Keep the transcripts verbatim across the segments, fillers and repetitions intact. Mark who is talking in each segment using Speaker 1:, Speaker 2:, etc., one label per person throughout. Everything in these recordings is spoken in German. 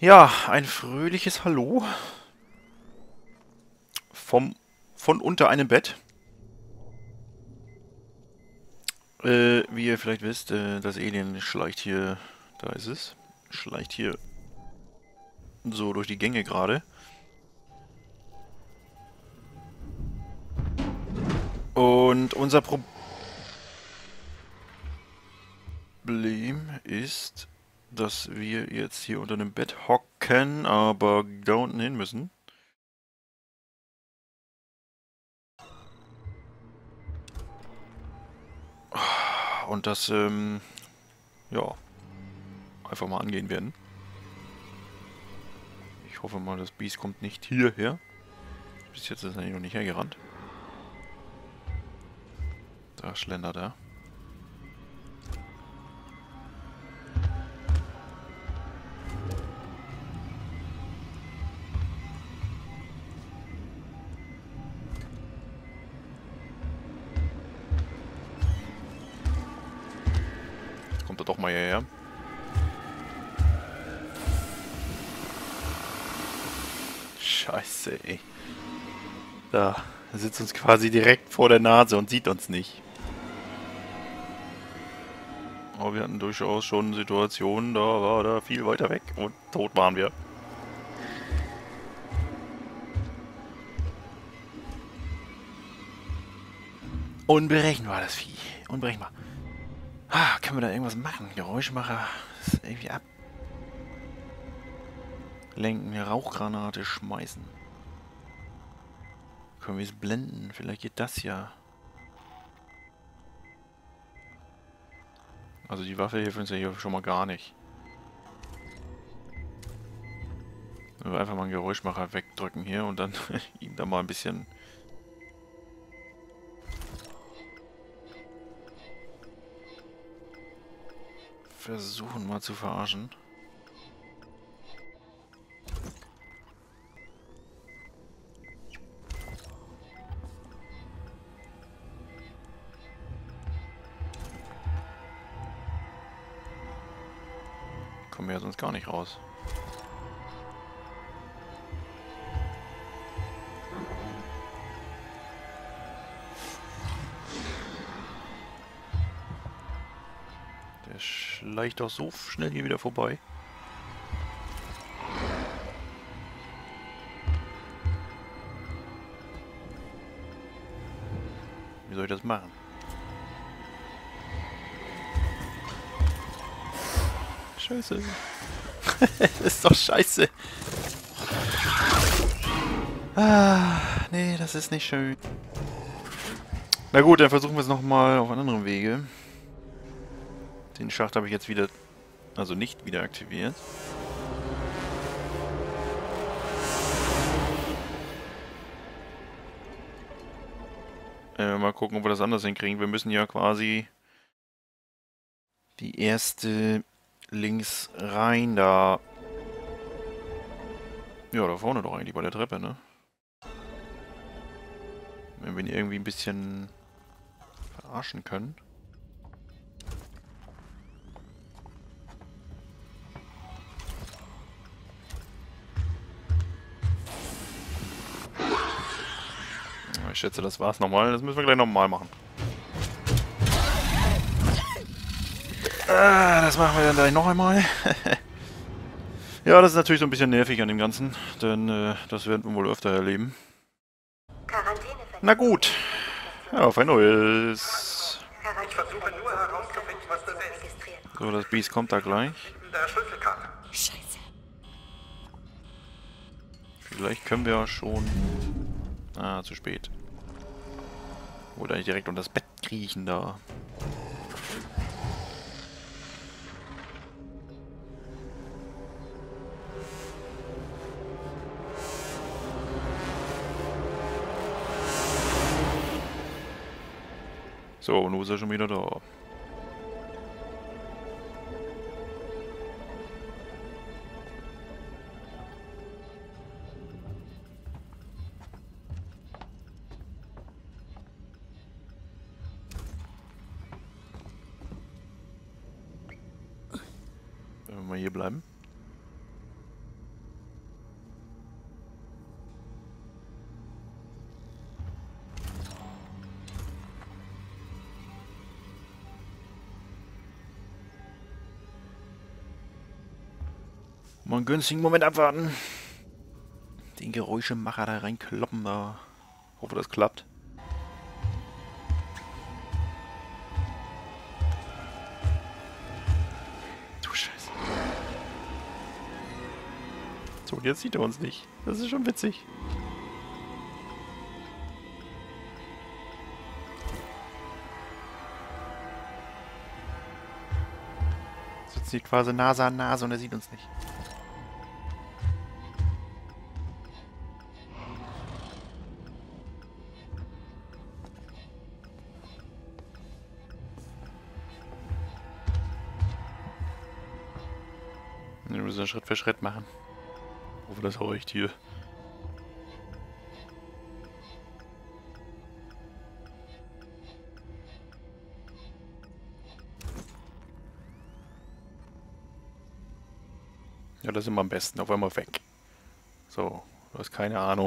Speaker 1: Ja, ein fröhliches Hallo vom, von unter einem Bett. Äh, wie ihr vielleicht wisst, äh, das Alien schleicht hier, da ist es, schleicht hier so durch die Gänge gerade. Und unser Problem ist, dass wir jetzt hier unter einem Bett hocken, aber da unten hin müssen. Und das, ähm, ja, einfach mal angehen werden. Ich hoffe mal, das Biest kommt nicht hierher. Bis jetzt ist er noch nicht hergerannt. Da schlendert er. Kommt er doch mal hierher. Scheiße, ey. Da, er sitzt uns quasi direkt vor der Nase und sieht uns nicht. Aber wir hatten durchaus schon Situationen, da war er viel weiter weg und tot waren wir. Unberechenbar, das Vieh. Unberechenbar. Ah, können wir da irgendwas machen? Geräuschmacher ist irgendwie ablenken, eine Rauchgranate schmeißen. Können wir es blenden? Vielleicht geht das ja. Also die Waffe hilft uns ja hier schon mal gar nicht. Wenn wir einfach mal einen Geräuschmacher wegdrücken hier und dann ihm da mal ein bisschen... versuchen mal zu verarschen. Kommen wir ja sonst gar nicht raus. Der schleicht doch so schnell hier wieder vorbei. Wie soll ich das machen? Scheiße. Das ist doch scheiße. Ah, nee, das ist nicht schön. Na gut, dann versuchen wir es nochmal auf einem anderen Wege. Den Schacht habe ich jetzt wieder, also nicht wieder aktiviert. Äh, mal gucken, ob wir das anders hinkriegen. Wir müssen ja quasi die erste links rein da. Ja, da vorne doch eigentlich bei der Treppe, ne? Wenn wir ihn irgendwie ein bisschen verarschen können. Ich schätze, das war's nochmal. Das müssen wir gleich nochmal machen. Ah, das machen wir dann gleich noch einmal. Ja, das ist natürlich so ein bisschen nervig an dem Ganzen, denn äh, das werden wir wohl öfter erleben. Na gut. Ja, auf ein neues.
Speaker 2: Ich versuche nur herauszufinden, was das ist.
Speaker 1: So, das Biest kommt da gleich.
Speaker 2: Der Schlüsselkarte.
Speaker 3: Scheiße.
Speaker 1: Vielleicht können wir schon... Ah, zu spät. Oder nicht direkt unter das Bett kriechen da. So, nun ist er schon wieder da. Wenn wir mal hier bleiben. Mal einen günstigen Moment abwarten. Den Geräuschemacher da reinkloppen, da. Hoffe, das klappt. Du Scheiße. So, jetzt sieht er uns nicht. Das ist schon witzig. Jetzt sieht quasi Nase an Nase und er sieht uns nicht. Wir müssen Schritt für Schritt machen. Ich hoffe, das reicht hier. Ja, das ist immer am besten. Auf einmal weg. So, du hast keine Ahnung.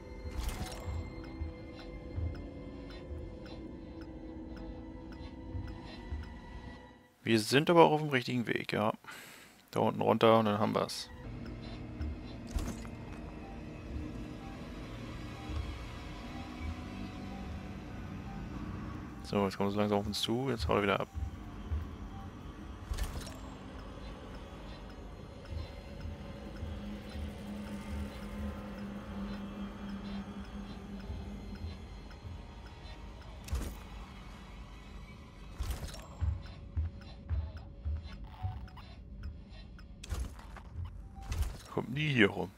Speaker 1: Wir sind aber auch auf dem richtigen Weg, ja. Da unten runter und dann haben wir es. So, jetzt kommt es langsam auf uns zu. Jetzt haut er wieder ab. Kommt nie hier rum.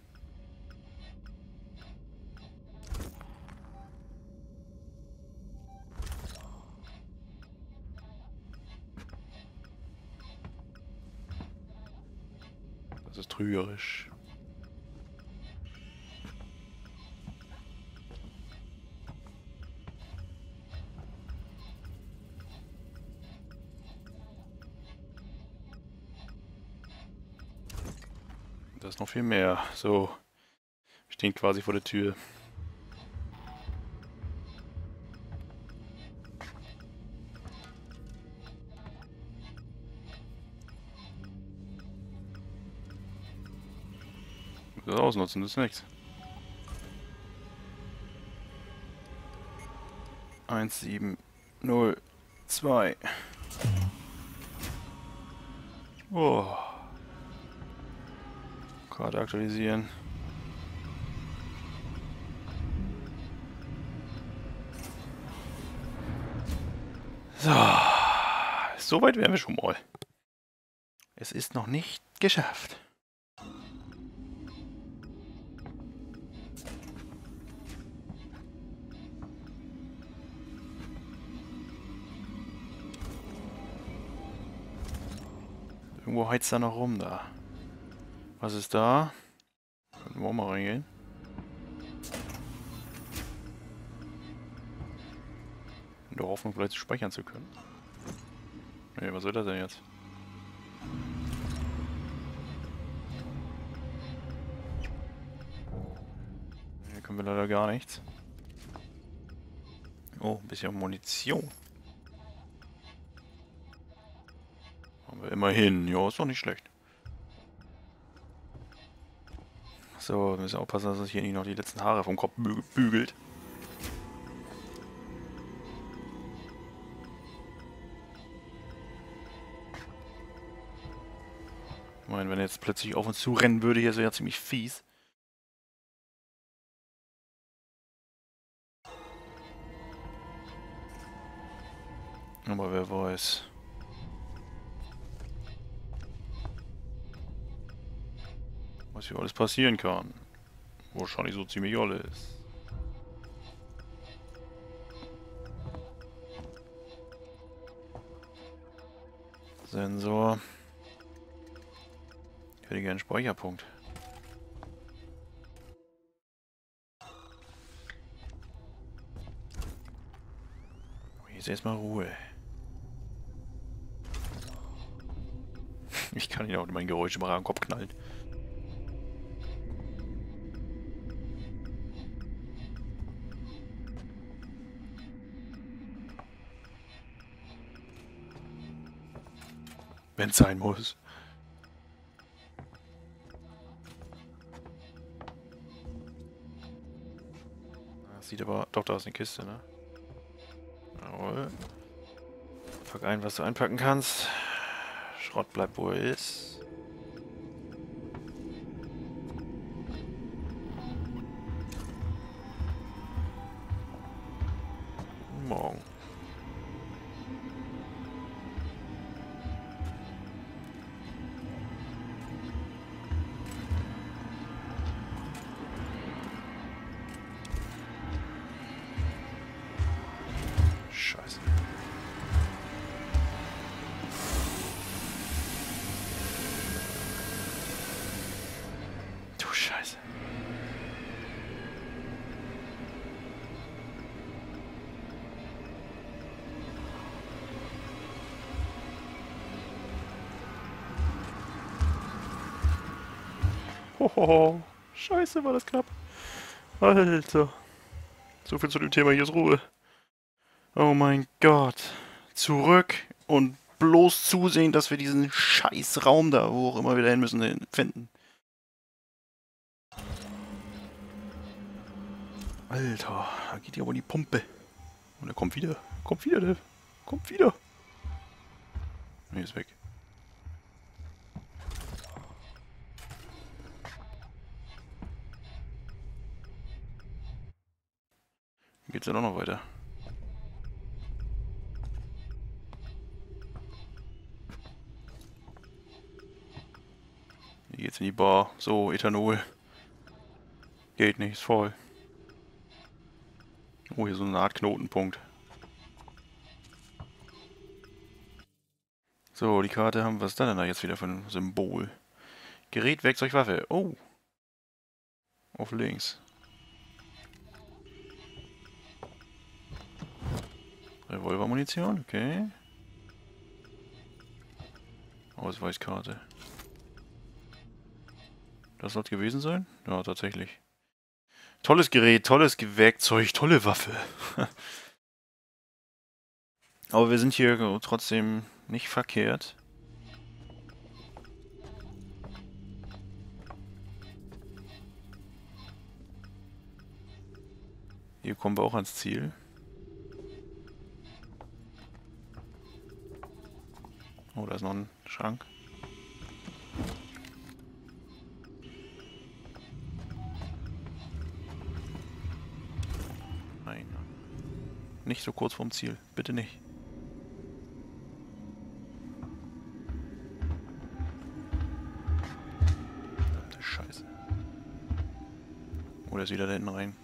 Speaker 1: Das ist trügerisch. Da ist noch viel mehr. So, wir stehen quasi vor der Tür. Das ausnutzen, das ist nichts. eins sieben null zwei. Oh. Karte aktualisieren. So. So weit wären wir schon mal. Es ist noch nicht geschafft. Irgendwo heizt da noch rum da. Was ist da? Könnten wir auch mal reingehen. In der Hoffnung, vielleicht speichern zu können. Nee, was soll das denn jetzt? Hier können wir leider gar nichts. Oh, ein bisschen Munition. Haben wir immerhin. Ja, ist doch nicht schlecht. So, wir müssen aufpassen, dass uns hier nicht noch die letzten Haare vom Kopf bü bügelt. Ich meine, wenn er jetzt plötzlich auf uns zu rennen würde, hier wäre ja ziemlich fies. Aber wer weiß. Was hier alles passieren kann. Wahrscheinlich so ziemlich alles. Sensor. Ich hätte gerne einen Speicherpunkt. Hier ist erstmal Ruhe. Ich kann ihn auch mein Geräusch mal am Kopf knallen. Wenn es sein muss. Das sieht aber... Doch, da ist eine Kiste, ne? Jawohl. Pack ein, was du einpacken kannst. Schrott bleibt, wo er ist. Morgen. Scheiße. Du Scheiße. Hohoho. Scheiße, war das knapp. Alter. So viel zu dem Thema, hier ist Ruhe. Oh mein Gott. Zurück und bloß zusehen, dass wir diesen scheiß Raum da, wo auch immer wir da hin müssen, finden. Alter, da geht ja wohl die Pumpe. Und er kommt wieder. Kommt wieder, der. Kommt wieder. Nee, ist weg. Geht's ja doch noch weiter. Hier geht's in die Bar. So, Ethanol. Geht nicht, ist voll. Oh, hier so eine Art Knotenpunkt. So, die Karte haben, was ist da denn da jetzt wieder für ein Symbol? Gerät, Werkzeug, Waffe. Oh. Auf links. Revolvermunition, okay. Ausweiskarte. Das soll es gewesen sein? Ja, tatsächlich. Tolles Gerät, tolles Werkzeug, tolle Waffe. Aber wir sind hier trotzdem nicht verkehrt. Hier kommen wir auch ans Ziel. Oh, da ist noch ein Schrank. Nein. Nicht so kurz vorm Ziel. Bitte nicht. Verdammte Scheiße. Oder ist wieder da hinten rein?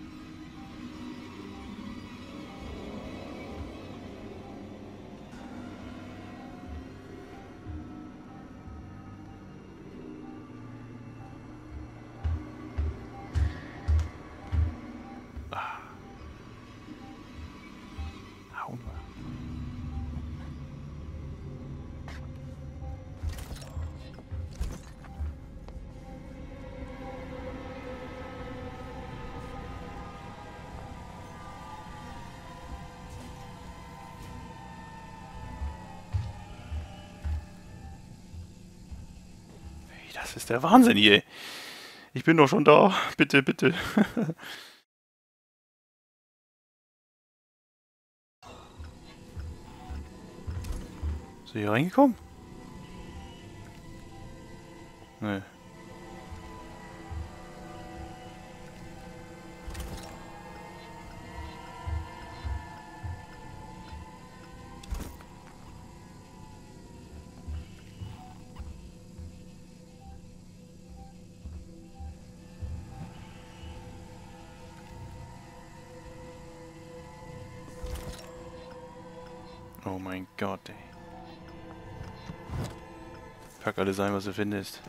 Speaker 1: Das ist der Wahnsinn hier. Ich bin doch schon da. Bitte, bitte. Ist er hier reingekommen? Nee. Oh mein Gott, ey. Pack alles ein, was du findest.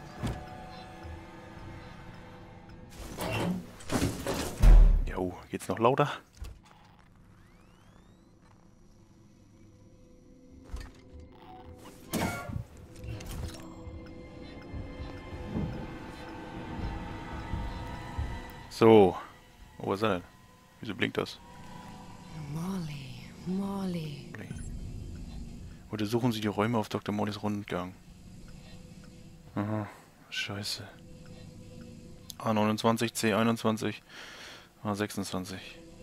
Speaker 1: Jo, geht's noch lauter? So. Oh, was ist das denn? Wieso blinkt das?
Speaker 3: Molly, Molly.
Speaker 1: Oder suchen Sie die Räume auf Doktor Mollys Rundgang? Aha, scheiße. A neunundzwanzig, C einundzwanzig. Ah, sechsundzwanzig.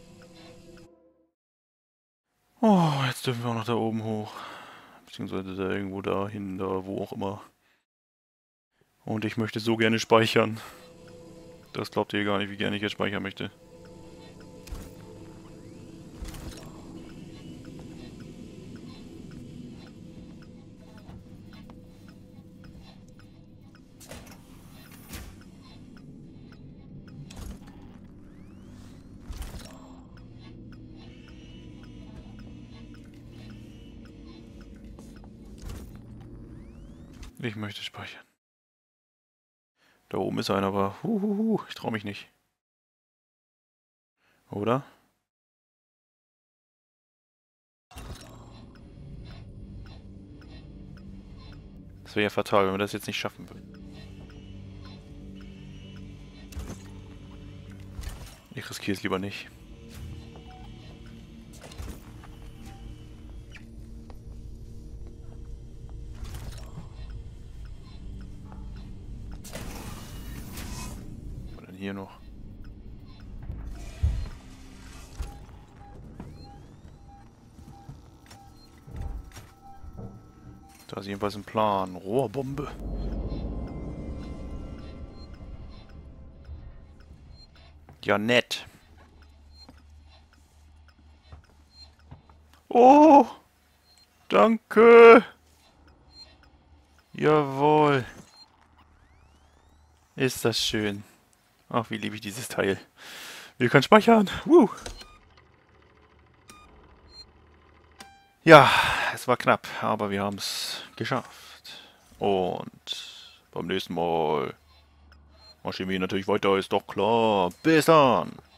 Speaker 1: Oh, jetzt dürfen wir auch noch da oben hoch. Beziehungsweise da irgendwo dahin, da wo auch immer. Und ich möchte so gerne speichern. Das glaubt ihr gar nicht, wie gerne ich jetzt speichern möchte. Ich möchte speichern. Da oben ist einer, aber huhuhu, ich traue mich nicht. Oder? Das wäre ja fatal, wenn wir das jetzt nicht schaffen würden. Ich riskiere es lieber nicht. Was denn hier noch? Da ist jedenfalls ein Plan. Rohrbombe. Ja, nett. Oh! Danke! Jawohl. Ist das schön. Ach, wie liebe ich dieses Teil. Wir können speichern. Woo. Ja, es war knapp, aber wir haben es geschafft. Und beim nächsten Mal marschieren wir natürlich weiter, ist doch klar. Bis dann!